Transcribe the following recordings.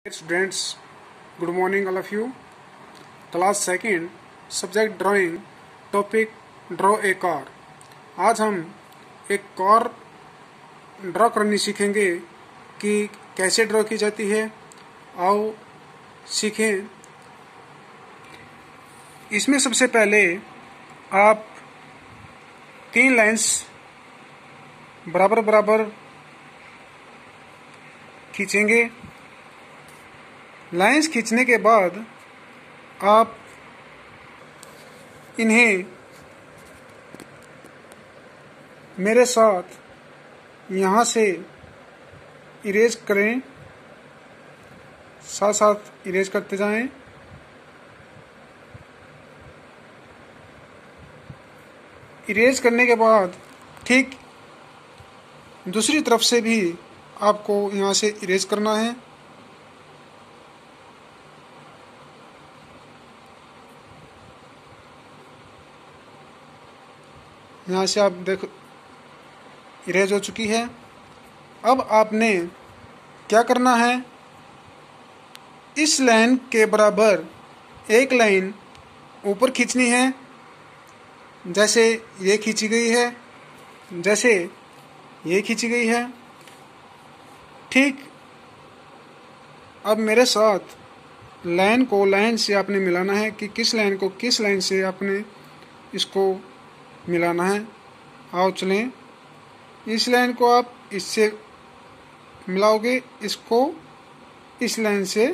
Students, good morning all of you. Class second, subject drawing, topic draw a car. आज हम एक car draw करनी सीखेंगे कि कैसे ड्रॉ की जाती है। आओ सीखें। इसमें सबसे पहले आप 3 लाइंस बराबर बराबर खींचेंगे। लाइंस खींचने के बाद आप इन्हें मेरे साथ यहाँ से इरेज करें, साथ साथ इरेज करते जाएं। इरेज करने के बाद ठीक दूसरी तरफ से भी आपको यहाँ से इरेज करना है। यहाँ से आप देखो इरेज हो चुकी है। अब आपने क्या करना है, इस लाइन के बराबर एक लाइन ऊपर खींचनी है, जैसे ये खींची गई है, जैसे ये खींची गई है। ठीक अब मेरे साथ लाइन को लाइन से आपने मिलाना है कि किस लाइन को किस लाइन से आपने इसको मिलाना है। आओ चलें, इस लाइन को आप इससे मिलाओगे, इसको इस लाइन से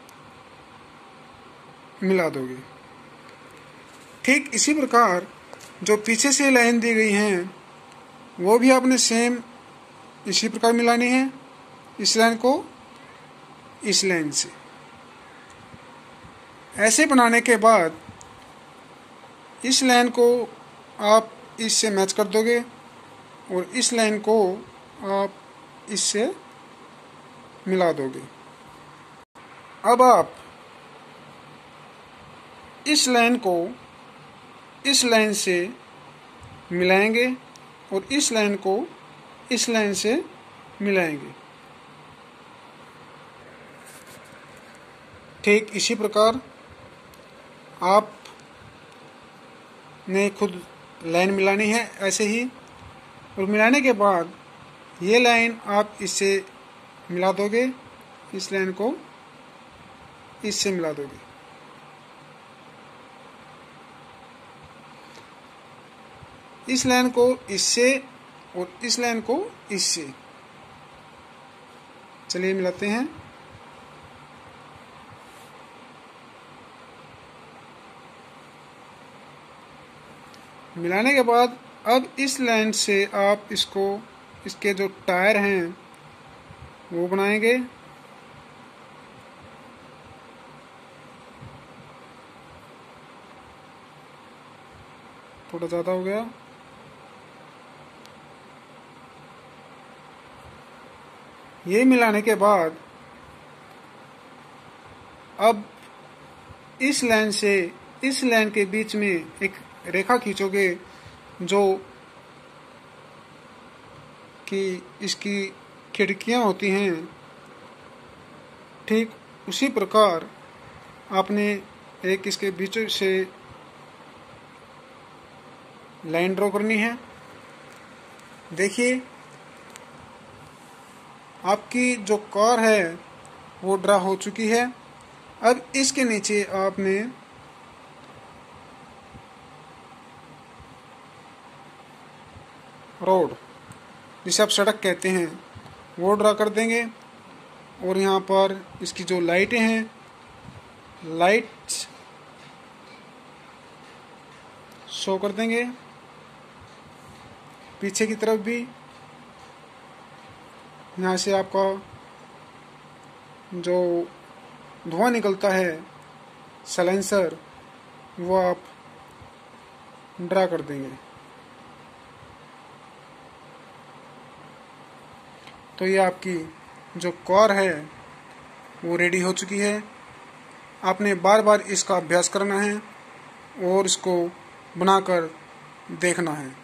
मिला दोगे। ठीक इसी प्रकार जो पीछे से लाइन दी गई हैं वो भी आपने सेम इसी प्रकार मिलानी है, इस लाइन को इस लाइन से। ऐसे बनाने के बाद इस लाइन को आप इससे मैच कर दोगे और इस लाइन को आप इससे मिला दोगे। अब आप इस लाइन को इस लाइन से मिलाएंगे और इस लाइन को इस लाइन से मिलाएंगे। ठीक इसी प्रकार आप ने खुद लाइन मिलानी है ऐसे ही, और मिलाने के बाद ये लाइन आप इससे मिला दोगे, इस लाइन को इससे मिला दोगे। इस लाइन को इससे और इस लाइन को इससे। चलिए मिलाते हैं। मिलाने के बाद अब इस लाइन से आप इसको इसके जो टायर हैं वो बनाएंगे। थोड़ा ज़्यादा हो गया। ये मिलाने के बाद अब इस लाइन से इस लाइन के बीच में एक रेखा खींचोगे जो कि इसकी खिड़कियां होती हैं। ठीक उसी प्रकार आपने एक इसके बीच से लाइन ड्रॉ करनी है। देखिए आपकी जो कार है वो ड्रा हो चुकी है। अब इसके नीचे आपने रोड, जिसे आप सड़क कहते हैं, वो ड्रा कर देंगे। और यहाँ पर इसकी जो लाइटें हैं, लाइट्स शो कर देंगे। पीछे की तरफ भी यहाँ से आपका जो धुआं निकलता है साइलेंसर, वो आप ड्रा कर देंगे। तो ये आपकी जो कार है वो रेडी हो चुकी है। आपने बार बार इसका अभ्यास करना है और इसको बनाकर देखना है।